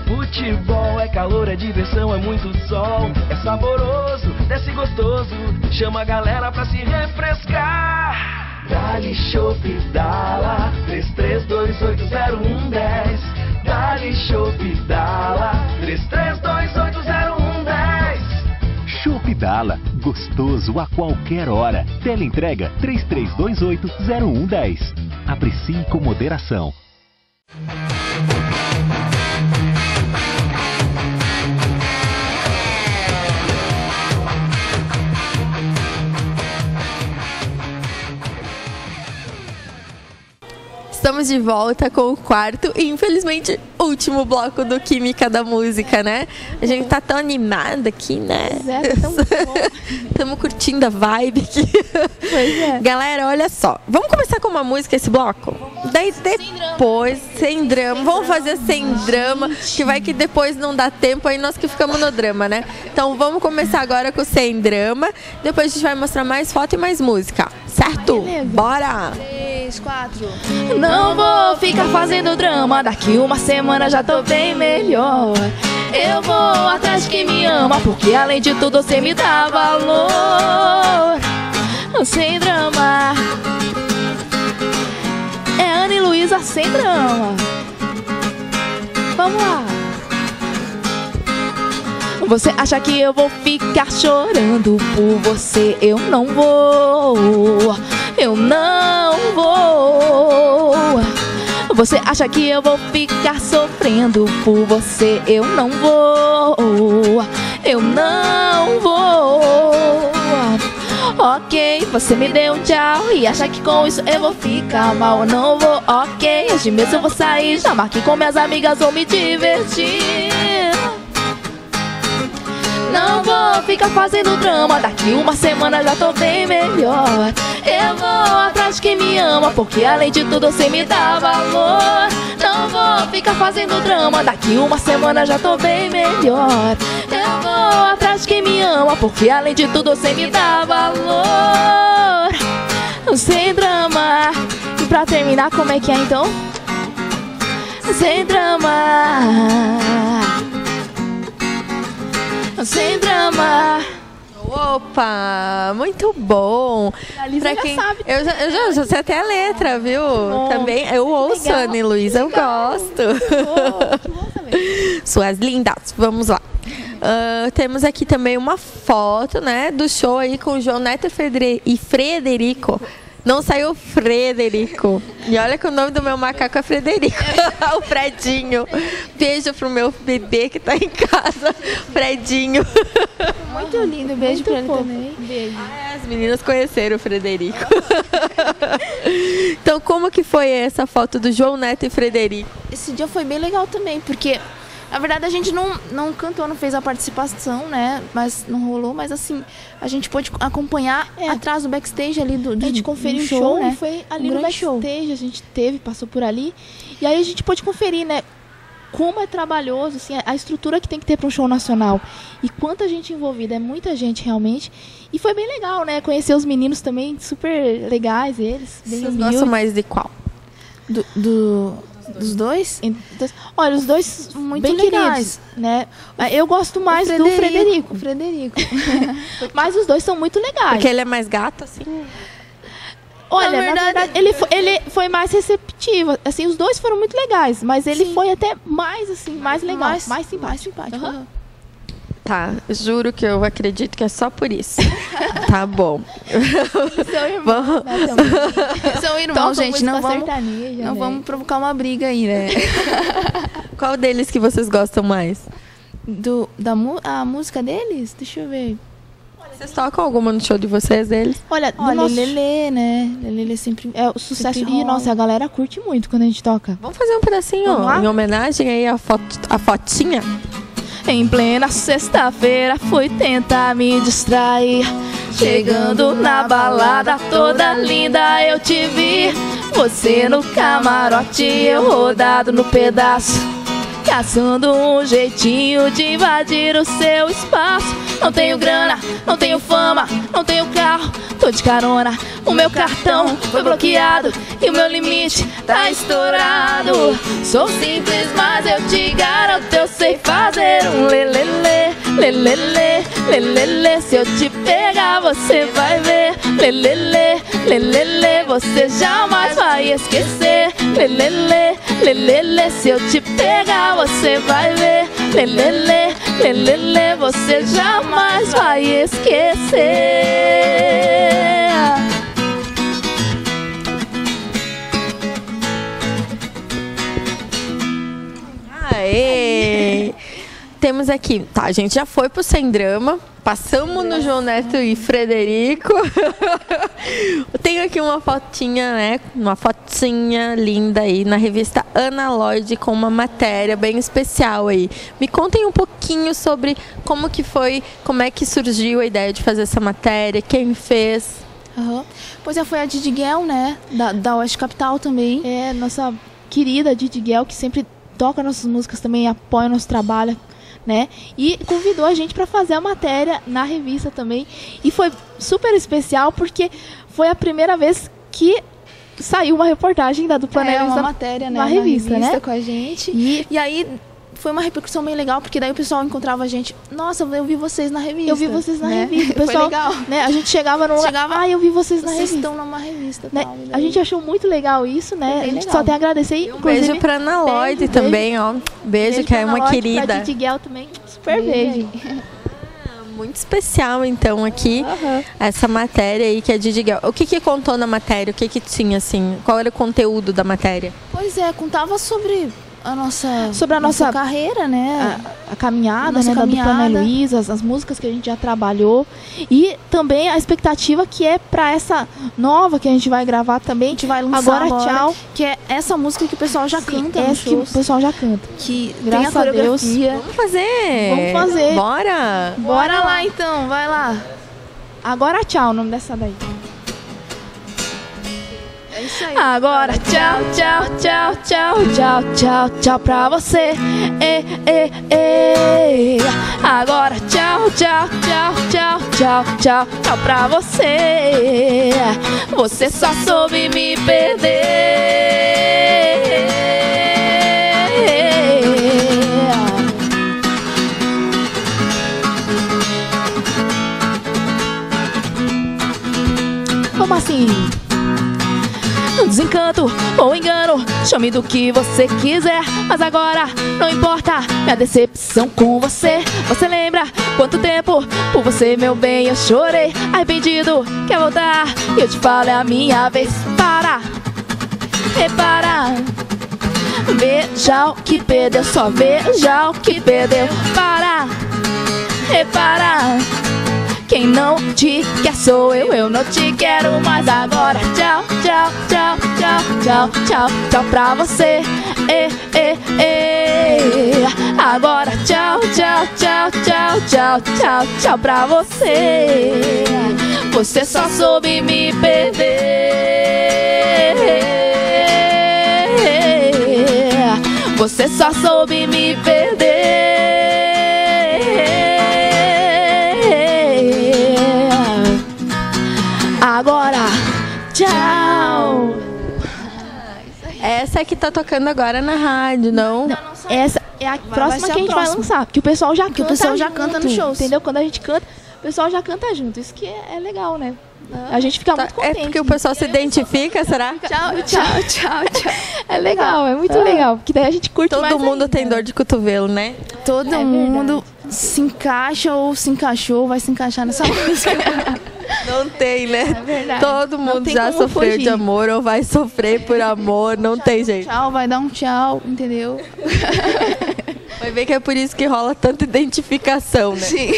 futebol, é calor, é diversão, é muito sol. É saboroso, desce gostoso, chama a galera pra se refrescar. Dali Chopp Dala, 33280110. Dali Chopp Dala, 33280110. Chopp Dala, gostoso a qualquer hora. Teleentrega 33280110. Aprecie com moderação. Estamos de volta com o quarto e, infelizmente, último bloco do Química da Música, né? A gente tá tão animada aqui, né? Pois é, tá tão bom. Estamos curtindo a vibe aqui. Pois é. Galera, olha só. Vamos começar com uma música esse bloco? Daí depois, sem drama. Vamos fazer sem drama, que vai que depois não dá tempo, aí nós que ficamos no drama, né? Então vamos começar agora com sem drama. Depois a gente vai mostrar mais foto e mais música. Certo? Beleza. Bora! 3, 4. Não vou ficar fazendo drama, daqui uma semana já tô bem melhor. Eu vou atrás de quem me ama, porque além de tudo você me dá valor. Sem drama. É Ana e Luísa sem drama. Vamos lá. Você acha que eu vou ficar chorando por você? Eu não vou. Eu não vou. Você acha que eu vou ficar sofrendo por você? Eu não vou. Eu não vou. Ok, você me deu um tchau e acha que com isso eu vou ficar mal. Eu não vou, ok, hoje mesmo eu vou sair, já marquei com minhas amigas, vou me divertir. Não vou ficar fazendo drama, daqui uma semana já tô bem melhor. Eu vou atrás de quem me ama, porque além de tudo você me dá valor. Não vou ficar fazendo drama, daqui uma semana já tô bem melhor. Eu vou atrás de quem me ama, porque além de tudo você me dá valor. Sem drama. E pra terminar, como é que é então? Sem drama. Sem drama. Opa, muito bom. A Lisa já sabe. Eu já sei até a letra, viu? Bom, também eu ouço a Ana e Luísa, eu gosto. Que bom saber. Suas lindas, vamos lá. Temos aqui também uma foto, né, do show aí com o João Neto e Frederico. Não saiu Frederico. E olha que o nome do meu macaco é Frederico. O Fredinho. Beijo pro meu bebê que tá em casa. Fredinho. Muito lindo, beijo pra ele também. Beijo. As meninas conheceram o Frederico. Então, como que foi essa foto do João Neto e Frederico? Esse dia foi bem legal também, porque na verdade a gente não cantou, não fez a participação, né? Mas não rolou, mas assim, a gente pôde acompanhar atrás do backstage ali A gente conferiu o show, né? Foi ali no backstage, a gente passou por ali. E aí a gente pôde conferir, né? Como é trabalhoso, assim, a estrutura que tem que ter para um show nacional. E quanta gente envolvida, é muita gente realmente. E foi bem legal, né? Conhecer os meninos também, super legais eles. Bem Vocês gostam mais de qual? Dos dois? Olha, os dois Muito bem legais, né? Eu gosto mais do Frederico. O Frederico. Mas os dois são muito legais. Porque ele é mais gato, assim? Olha, na verdade ele foi mais receptivo. Assim, os dois foram muito legais, mas ele foi até mais, assim, mais legal, mais simpático. Uhum. Tá, juro que eu acredito que é só por isso. Tá bom. Seu irmão, né, também. São irmãos, gente, não né? vamos provocar uma briga aí, né? Qual deles que vocês gostam mais? A música deles? Deixa eu ver. Vocês tocam alguma no show de vocês, deles? Olha, Lelê, né? Lelê sempre é o sucesso. sempre E, rola. nossa, a galera curte muito quando a gente toca. Vamos fazer um pedacinho Vamos lá? em homenagem aí à fotinha? Em plena sexta-feira fui tentar me distrair. Chegando na balada toda linda eu te vi. Você no camarote, eu rodado no pedaço. caçando um jeitinho de invadir o seu espaço. Não tenho grana, não tenho fama, não tenho carro, tô de carona. O meu cartão foi bloqueado e o meu limite tá estourado. Sou simples, mas eu te garanto, eu sei fazer um lelele, lelele, lelele. Se eu te pegar, você vai ver. Lelele, lelele, você jamais vai esquecer. Lelele, lelele, se eu te pegar, você vai ver. Lelele, lelele, você jamais vai esquecer. Aê! Temos aqui, tá, a gente já foi pro Sem Drama, passamos no João Neto e Frederico. Tenho aqui uma fotinha, né, uma fotinha linda aí na revista Ana Lloyd com uma matéria bem especial aí. Me contem um pouquinho sobre como que foi, como é que surgiu a ideia de fazer essa matéria, quem fez. Pois é, foi a Didi Guel, né, da Oeste Capital também. É, nossa querida Didi Guel, que sempre toca nossas músicas também, apoia nosso trabalho, né? E convidou a gente para fazer a matéria na revista também. E foi super especial porque foi a primeira vez que saiu uma reportagem da Dupla Neves uma matéria, né, na revista, né? Com a gente. E aí foi uma repercussão bem legal, porque daí o pessoal encontrava a gente. Nossa, eu vi vocês na revista. Eu vi vocês na né? revista. O pessoal, foi legal. Né, a gente chegava no lugar, eu vi vocês na revista. Vocês estão numa revista. Né? Tal, a gente achou muito legal isso, né? A gente legal. só tem a agradecer. E Um beijo pra Ana Lloyd também, ó. Beijo que é uma Lloyd, querida. Pra Didi Guel também, super beijo. Muito especial, então, aqui, essa matéria aí que é Didi Guel. O que contou na matéria? O que tinha, assim? Qual era o conteúdo da matéria? Pois é, contava sobre a nossa carreira, né? A caminhada, nossa né, caminhada. Da Dupla Ana Luísa, as músicas que a gente já trabalhou. E também a expectativa que é pra essa nova que a gente vai gravar também. A gente vai lançar agora, tchau. Que é essa música que o pessoal já canta. Essa que o pessoal já canta. Que graças tem a Deus. Vamos fazer! Vamos fazer. Bora! Bora lá então, vai lá. Agora tchau, o nome dessa daí. É isso aí. Agora tchau, tchau, tchau, tchau, tchau, tchau, tchau pra você. Agora tchau, tchau, tchau, tchau, tchau, tchau, tchau pra você. Você só soube me perder. Como assim? Desencanto ou engano, chame do que você quiser, mas agora não importa minha decepção com você. Você lembra quanto tempo por você, meu bem, eu chorei? Arrependido, quer voltar? Eu te falo, é a minha vez. Para, repara, veja o que perdeu, só veja o que perdeu. Para, repara, quem não te quer sou eu não te quero mais agora. Tchau, tchau, tchau, tchau, tchau, tchau, tchau pra você. Agora tchau, tchau, tchau, tchau, tchau, tchau, tchau pra você. Você só soube me perder. Você só soube me perder. Agora, tchau. Essa é que tá tocando agora na rádio, não? Essa é a próxima que a gente vai lançar, porque o pessoal já canta. O pessoal já canta nos shows. Entendeu? Quando a gente canta, o pessoal já canta junto. Isso que é legal, né? A gente fica muito contente. É porque o pessoal se identifica, será? Tchau, tchau, tchau, tchau. É legal, é muito legal. Porque daí a gente curte mais. Todo mundo tem dor de cotovelo, né? Todo mundo se encaixa ou se encaixou, vai se encaixar nessa música. Não tem, né? É verdade. Todo mundo já sofreu fugir. de amor ou vai sofrer por amor, não tem jeito. Tchau, vai dar um tchau, entendeu? Vai ver que é por isso que rola tanta identificação, né? Sim.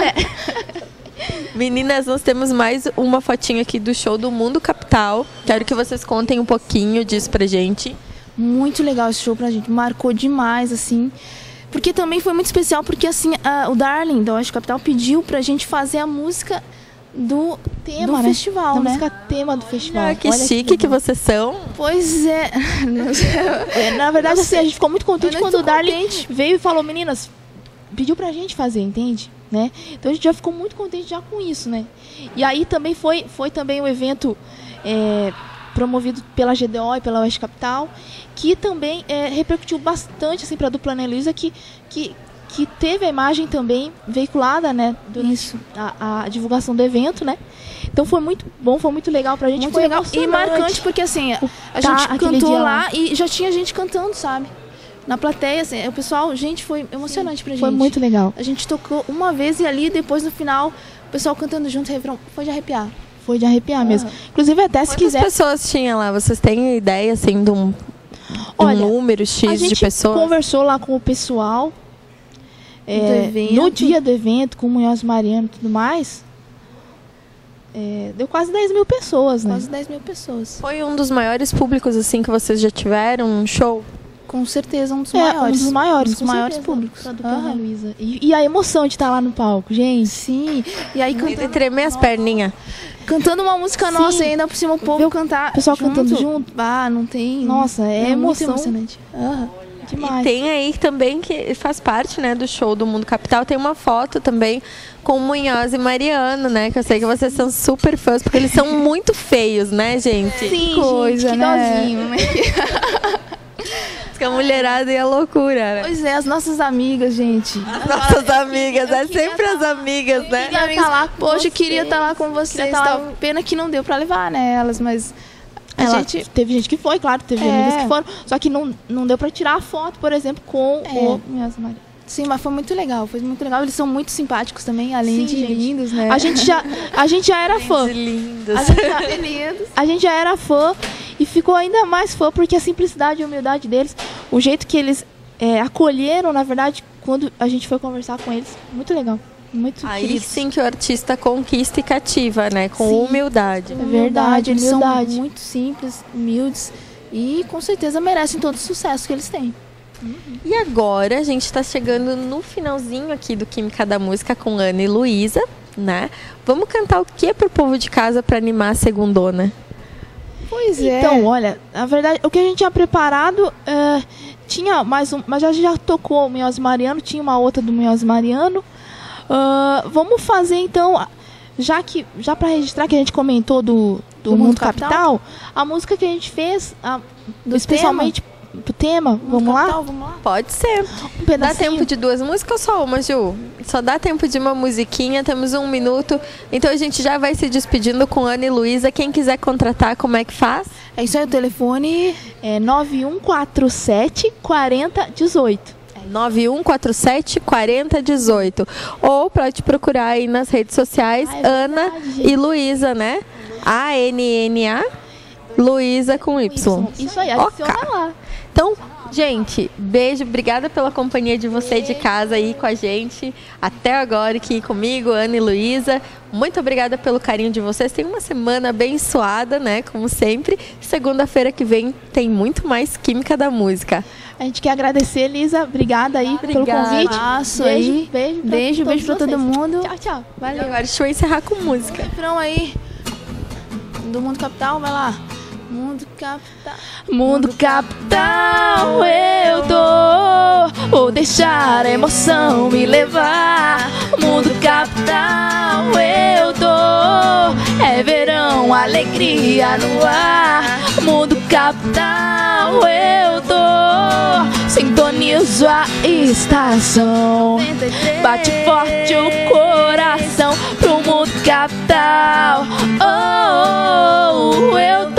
Meninas, nós temos mais uma fotinha aqui do show do Mundo Capital. Quero que vocês contem um pouquinho disso pra gente. Muito legal esse show pra gente, marcou demais, assim. Porque também foi muito especial, porque assim, o Darling da Oeste Capital pediu pra gente fazer a música do tema, do festival, da né? música tema do festival. Que chique que vocês são. Pois é. Na verdade, assim, a gente ficou muito contente Eu quando o fico Darley contente. veio e falou, meninas, pediu pra gente fazer, entende? Né? Então a gente já ficou muito contente já com isso, né? E aí também foi também um evento promovido pela GDO e pela Oeste Capital, que também repercutiu bastante assim, para a dupla Ana e Luísa, que teve a imagem também veiculada, né, durante a divulgação do evento, né? Então foi muito bom, foi muito legal pra gente. Muito foi legal e emocionante. marcante, porque assim, a gente aquele cantou dia lá e já tinha gente cantando, sabe? Na plateia, assim, o pessoal, gente, foi emocionante pra gente. Foi muito legal. A gente tocou uma vez e ali, depois no final, o pessoal cantando junto, refrão, foi de arrepiar. Foi de arrepiar mesmo. Inclusive, até se Quantas quiser. pessoas tinha lá? Vocês têm ideia, assim, de um Olha, número a X gente de pessoas? conversou lá com o pessoal evento. no dia do evento, com o Munhoz Mariano e tudo mais. Deu quase 10 mil pessoas, né? Quase 10 mil pessoas. Foi um dos maiores públicos, assim, que vocês já tiveram, um show? Com certeza, um dos Um maiores. dos maiores, Um dos com maiores certeza, públicos. da dupla Ana e Luísa. E a emoção de estar lá no palco, gente. Sim, e aí De cantando, tremer as perninhas. cantando uma música Sim. nossa e ainda por cima o povo Viu cantar. o pessoal cantando junto. Ah, não tem. Nossa, é muito emoção. emocionante. Demais. E tem aí também, que faz parte, né, do show do Mundo Capital, tem uma foto também com o Munhoz e Mariano, né, que eu sei que vocês são super fãs, porque eles são muito feios, né, gente? Sim, coisa, gente, que né? dozinho, né? Diz que a mulherada e a loucura, né? Pois é, as nossas amigas, gente. Nossas amigas, é sempre as amigas, né? Minha amiga, tá lá com poxa, eu queria vocês. estar lá com vocês. Queria tá lá. Tal. Pena que não deu pra levar, né, elas, mas Teve gente que foi, claro, teve amigas que foram. Só que não deu pra tirar a foto, por exemplo, com o Munhoz Mariano. sim, mas foi muito legal, Eles são muito simpáticos também, além Sim, de gente. lindos, né? A gente já era fã. Lindos. A gente já era fã e ficou ainda mais fã porque a simplicidade e a humildade deles, o jeito que eles acolheram, na verdade, quando a gente foi conversar com eles, muito legal. Muito Aí queridos. sim que o artista conquista e cativa, né? Com Sim. humildade. É verdade, eles humildade. são muito simples, humildes e com certeza merecem todo o sucesso que eles têm. E agora a gente está chegando no finalzinho aqui do Química da Música com Ana e Luísa, né? Vamos cantar o que pro povo de casa para animar a segundona? Pois Então, olha, na verdade, o que a gente tinha preparado tinha mais um, mas a gente já tocou o Munhoz Mariano, tinha uma outra do Munhoz Mariano. Vamos fazer então, já para registrar que a gente comentou do Mundo Capital, a música que a gente fez, especialmente pro tema, vamos lá? Vamos lá. Pode ser. Um Dá pedacinho. tempo de 2 músicas ou só uma, Ju? Só dá tempo de uma musiquinha, temos 1 minuto. Então a gente já vai se despedindo com Ana e Luísa. Quem quiser contratar, como é que faz? É isso aí, o telefone 9147 4018. 9147 4018. Ou pode procurar aí nas redes sociais, Ana e Luísa, né? ANNA, Luísa com Y. Isso aí, Ok. adiciona lá. Então, gente, beijo, obrigada pela companhia de você de casa aí com a gente. Até agora aqui comigo, Ana e Luísa. Muito obrigada pelo carinho de vocês. Tem uma semana abençoada, né? Como sempre. Segunda-feira que vem tem muito mais Química da Música. A gente quer agradecer, Lisa. Obrigada aí pelo Obrigada. convite. Abraço Beijo, aí. beijo Beijo pra todo vocês. mundo. Tchau, tchau. Valeu. Agora deixa eu encerrar com música. Refrão aí do Mundo Capital, vai lá. Mundo Capital. Mundo Capital, eu tô. Vou deixar a emoção me levar. Mundo Capital, eu tô. É verão, alegria no ar. Mundo Capital, eu tô. Sintonizo a estação. Bate forte o coração pro Mundo Capital. Oh, eu tô.